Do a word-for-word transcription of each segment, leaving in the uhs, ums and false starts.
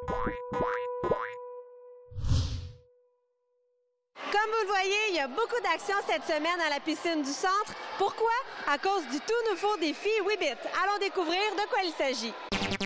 Comme vous le voyez, il y a beaucoup d'actions cette semaine à la piscine du centre. Pourquoi? À cause du tout nouveau défi Weebit. Allons découvrir de quoi il s'agit.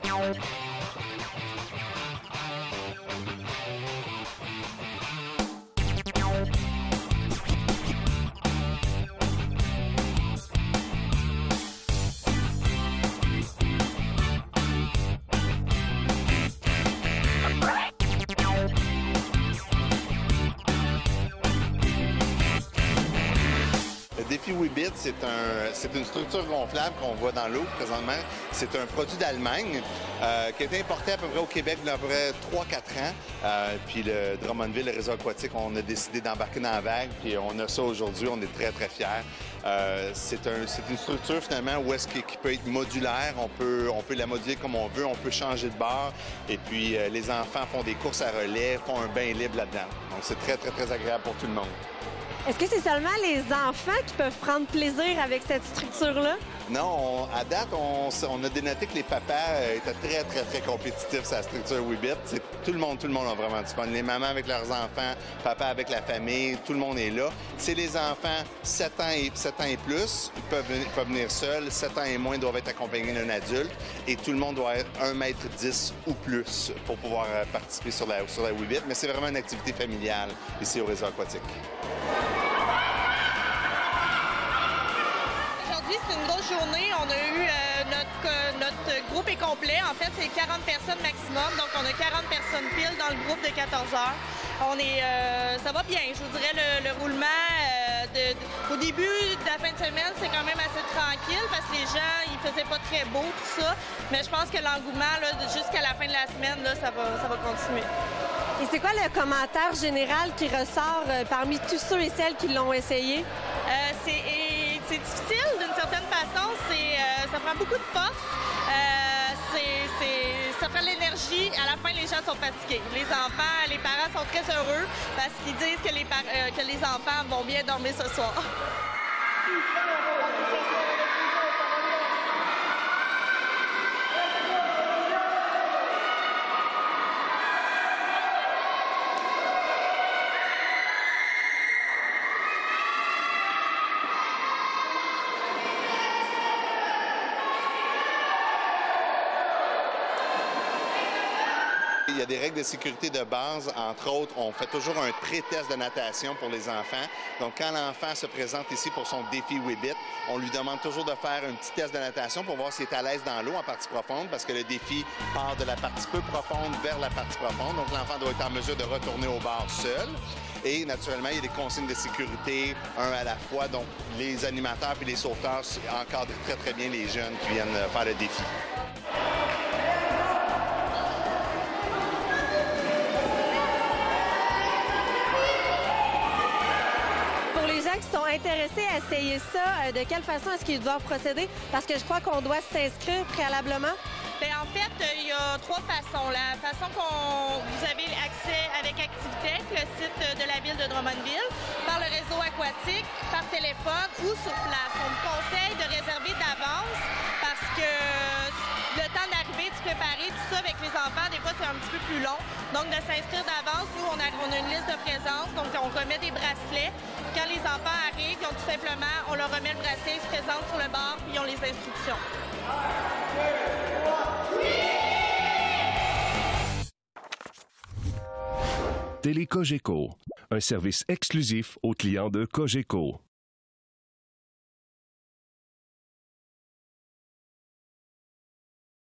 Le défi Weebit, c'est un, c'est une structure gonflable qu'on voit dans l'eau présentement. C'est un produit d'Allemagne euh, qui a été importé à peu près au Québec il y a à peu près trois quatre ans. Euh, puis le Drummondville, le réseau aquatique, on a décidé d'embarquer dans la vague. Puis on a ça aujourd'hui, on est très, très fiers. Euh, c'est un, c'est une structure finalement où est-ce qui, qui peut être modulaire. On peut, on peut la moduler comme on veut, on peut changer de bord. Et puis euh, les enfants font des courses à relais, font un bain libre là-dedans. Donc c'est très, très, très agréable pour tout le monde. Est-ce que c'est seulement les enfants qui peuvent prendre plaisir avec cette structure-là? Non, on, à date, on, on a dénoté que les papas étaient très, très, très compétitifs sur la structure Weebit. C'est, tout le monde, tout le monde a vraiment du fun. Les mamans avec leurs enfants, papa avec la famille, tout le monde est là. C'est les enfants sept ans et, sept ans et plus, ils peuvent, ils peuvent venir seuls. sept ans et moins doivent être accompagnés d'un adulte. Et tout le monde doit être un mètre dix ou plus pour pouvoir participer sur la, sur la Weebit. Mais c'est vraiment une activité familiale ici au réseau aquatique. C'est une grosse journée. On a eu euh, notre, euh, notre groupe est complet. En fait, c'est quarante personnes maximum. Donc, on a quarante personnes pile dans le groupe de quatorze heures. On est, euh, ça va bien. Je vous dirais, le, le roulement, euh, de, de, au début de la fin de semaine, c'est quand même assez tranquille parce que les gens, il faisait pas très beau, tout ça. Mais je pense que l'engouement, là, jusqu'à la fin de la semaine, là, ça va, ça va continuer. Et c'est quoi le commentaire général qui ressort euh, parmi tous ceux et celles qui l'ont essayé? Euh, c'est, c'est difficile d'une certaine façon. C'est, euh, ça prend beaucoup de force. Euh, c'est, c'est, ça prend de l'énergie. À la fin, les gens sont fatigués. Les enfants, les parents sont très heureux parce qu'ils disent que les, par- euh, que les enfants vont bien dormir ce soir. Il y a des règles de sécurité de base. Entre autres, on fait toujours un pré-test de natation pour les enfants. Donc, quand l'enfant se présente ici pour son défi Weebit, on lui demande toujours de faire un petit test de natation pour voir s'il est à l'aise dans l'eau en partie profonde, parce que le défi part de la partie peu profonde vers la partie profonde. Donc, l'enfant doit être en mesure de retourner au bord seul. Et naturellement, il y a des consignes de sécurité, un à la fois. Donc, les animateurs et les sauveteurs encadrent très, très bien les jeunes qui viennent faire le défi. Qui sont intéressés à essayer ça, de quelle façon est-ce qu'ils doivent procéder? Parce que je crois qu'on doit s'inscrire préalablement. Bien, en fait, il y a trois façons. La façon qu'on vous avez accès avec Activitech, le site de la ville de Drummondville, par le réseau aquatique, par téléphone ou sur place. On vous conseille de réserver d'avance parce que le temps d'arriver, de se préparer, tout ça avec les enfants, des fois, c'est un petit peu plus long. Donc, de s'inscrire d'avance, nous, on a, on a une liste de présence, donc on remet des bracelets. Quand les enfants arrivent, ils ont tout simplement, on leur remet le bracelet, ils se présentent sur le bord, puis ils ont les instructions. Télé Cogeco, un service exclusif aux clients de Cogeco.